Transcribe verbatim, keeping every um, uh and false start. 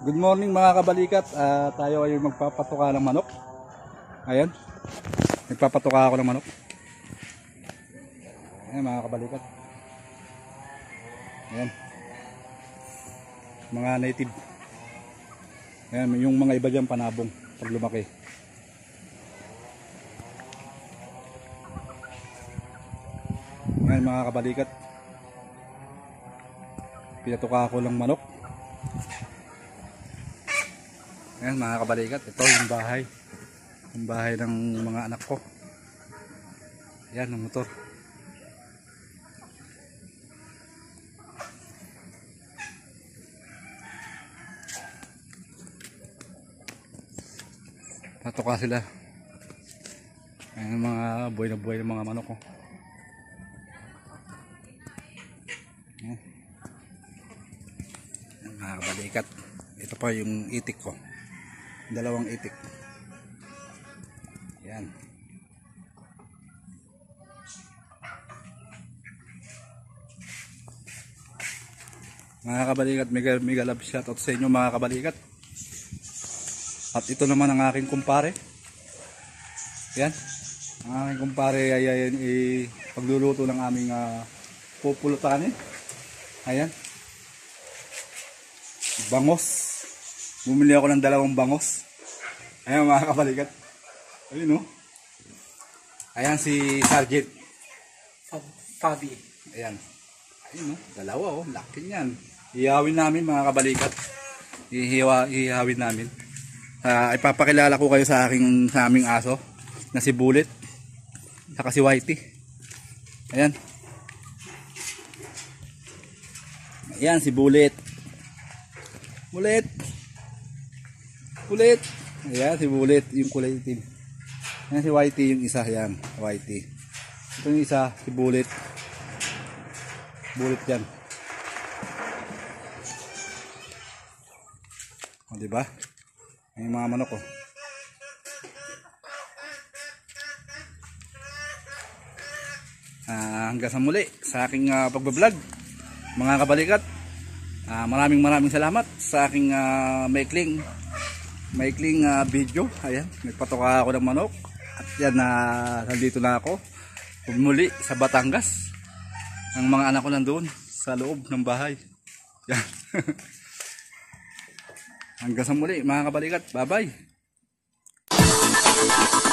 Good morning mga kabalikat. Uh, tayo ay magpapatuka ng manok. Ayan. Nagpapatuka ako ng manok. Ayan mga kabalikat. Ayan. Mga native. Ayan, yung mga iba dyan panabong pag lumaki. Ayan mga kabalikat. Pinatuka ako ng manok. Ayan mga kabalikat, ito yung bahay. Yung bahay ng mga anak ko. Ayan ang motor. Patuka sila. Ayan ang mga buhay na buhay ng mga manok ko. Ayan. Ayan mga kabalikat. Ito pa yung itik ko. Dalawang itik. Yan. Mga kabalikat, mega, mega love shoutout sa inyo mga kabalikat. At ito naman ang aking kumpare. Yan. Ang aking kumpare ay, ay, ay pagluluto ng aming uh, pupulutanin. Ayan. Bangos. Bumili ako ng dalawang bangos. Ayan mga kabalikat. Ayun no. Ayan si Sergeant Fabi. Ayan. Ayun no. Dalawa oh. Laki niyan. Ihawin namin mga kabalikat. Ihiwa, ihawin namin. Uh, ipapakilala ko kayo sa aking sa aming aso na si Bullet. Saka si Whitey. Ayan. Ayan si Bullet. Bullet. Bullet. Ayan si Bullet, yung kulay itim. Ayan si Whitey, yung isa. Ayan, Whitey. Ito yung isa, si Bullet. Bullet yan. O diba? Ayan yung mga manok ko. Ah, hanggang sa muli sa aking uh, pagbablog mga kabalikat. Uh, maraming maraming salamat sa aking uh, maikling maikling uh, video. Ayan, nagpatuka ako ng manok. At yan, uh, nandito na ako muli sa Batangas. Ang mga anak ko nandoon sa loob ng bahay. Yan. Hanggang sa muli mga kabalikat. Bye bye.